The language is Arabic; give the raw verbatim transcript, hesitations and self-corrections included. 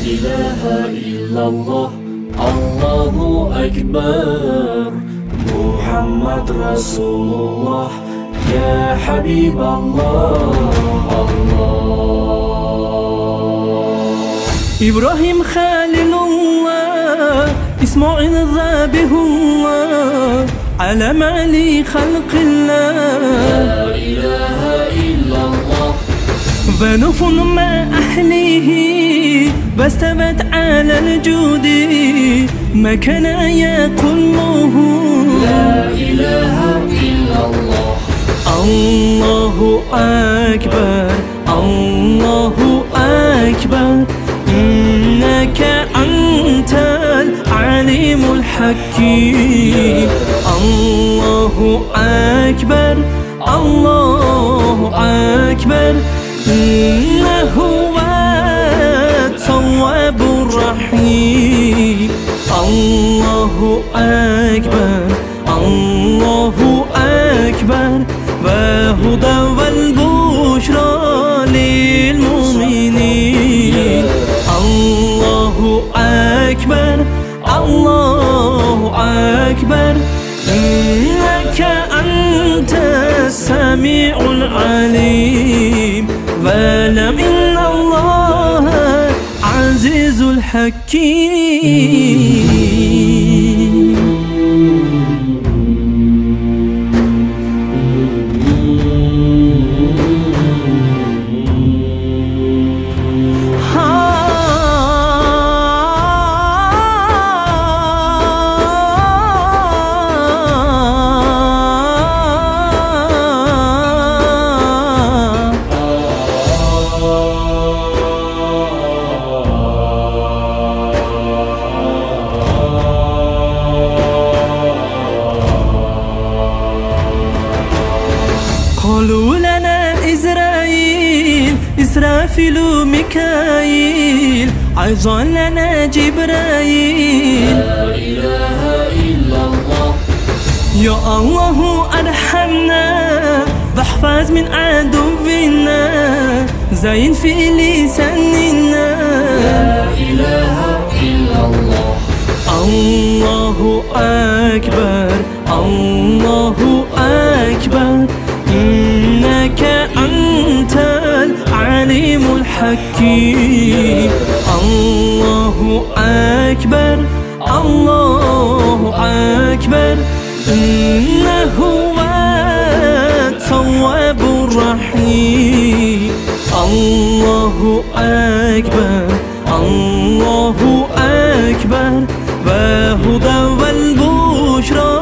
إله إلا الله الله أكبر محمد رسول الله يا حبيب الله الله إبراهيم خليل الله إسماعيل ذبيح الله علم علي خلق الله لا إله إلا الله ونوح مع أهله واستوت على الجود ما كان يقوله لا إله إلا الله الله أكبر الله أكبر إنك أنت العليم الحكيم الله أكبر الله أكبر إنه هو التواب الرحيم الله أكبر الله أكبر وهدى والبشرى للمؤمنين الله أكبر الله أكبر إنك أنت السميع العليم واعلم إن الله عزيز الحكيم. قالوا لنا إسرائيل إسرافيل ميكائيل عظا لنا جبرائيل لا إله إلا الله يا الله أرحمنا واحفظ من عدونا زين في لساننا لا إله إلا الله الله أكبر الله أكبر إنك أنت العليم الحكيم الله أكبر الله أكبر إنه هو التواب الرحيم الله أكبر الله أكبر وهدى والبشرى